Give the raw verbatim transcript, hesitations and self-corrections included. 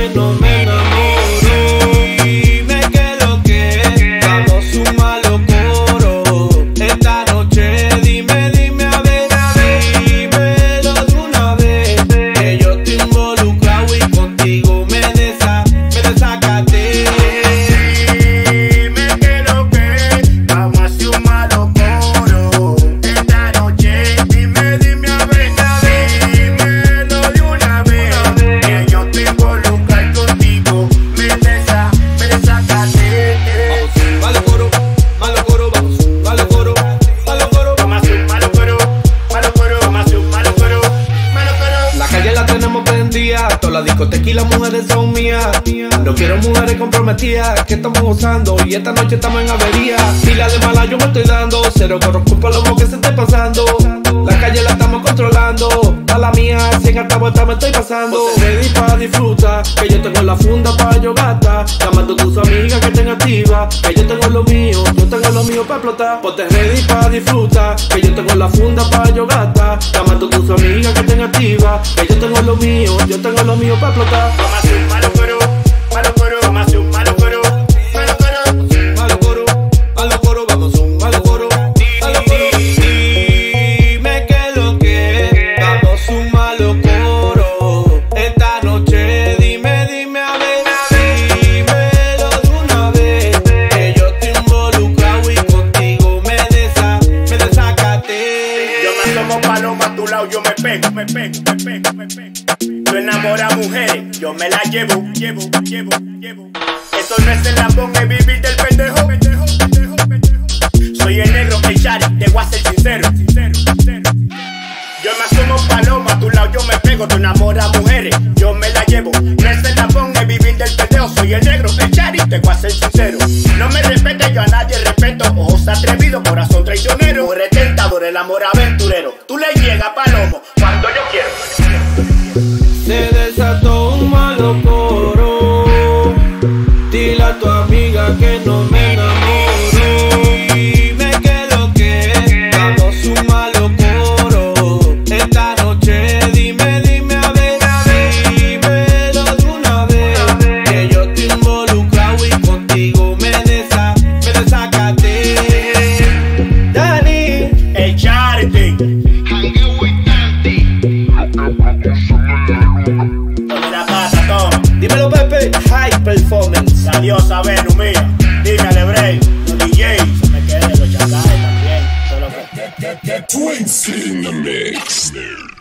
que no me enamoro. Y me quedo que vamos un malo coro. Esta noche dime, dime a ver, dímelo de una vez, que yo estoy involucrado y contigo me desa, me desacaté. Y me quedo que vamos a hacer un malo coro. Esta noche dime, dime a ver, dímelo de una vez, que yo estoy involucrado y contigo me desa, me desacaté. Malo coro, malo coro, vamos, malo coro, malo coro. Vamos a hacer un malo coro, malo coro, vamos a hacer un malo coro, malo coro. La calle la tenemos prendida, todas las discotecas y las mujeres son mías. No quiero mujeres comprometidas, que estamos gozando y esta noche estamos en avería. Y la de mala yo me estoy dando, cero corro culpa lo que se esté pasando. La calle la estamos controlando, a la mía, cien alta vuelta me estoy pasando. Ponte ready pa' disfrutar, que yo tengo la funda pa' yo gata. Llamando a tus amigas que estén activas, que yo tengo lo mío, yo tengo lo mío pa' explotar. Ponte ready pa' disfrutar, que yo tengo la funda pa' yo gata. Llamando a tus amigas que estén activas, que yo tengo lo mío, yo tengo lo mío pa' explotar. Vamos a hacer un malo coro, malo coro, vamos a hacer un malo coro, malo coro. Malo coro, malo coro, vamos un malo coro, malo coro. Y me quedo que vamos un malo coro. Esta noche dime, dime a ver, dímelo de una vez, que yo estoy involucrado y contigo me desa, me desacaté. Yo me asomo paloma a tu lado, yo me pego, me pego, me pego, me pego. Tú enamoras a mujeres, yo me las llevo, llevo, llevo, llevo. Esto no es el lambón, es vivir del pendejo, pendejo, pendejo, pendejo. Soy el negro, el Shari, te voy a ser sincero, sincero, sincero. Yo me asomo paloma a tu lado, yo me pego. Tú enamoras a mujeres, yo me las llevo. No es el lambón, es vivir del pendejo. Soy el negro, el Shari, te voy a ser sincero. No me respete, yo a nadie respeto. Ojos atrevidos, corazón traicionero. Tú eres tentador, el amor aventurero. Tú le llegas palomo cuando yo quiero. Se desató un malo coro, dile a tu amiga que no me enamoro. Y me quedo que vamos un malo coro. Esta noche dime, dime a ver, dímelo de una vez, que yo estoy involucrado y contigo me desa, me desacaté. Dani, El Charity. La pata, toma. dímelo Pepe, high performance. Adiós, a Venus mía. Dime a Lebrey, los D Js. Se me quedé los chacales también. Solo que. Twins in the mix.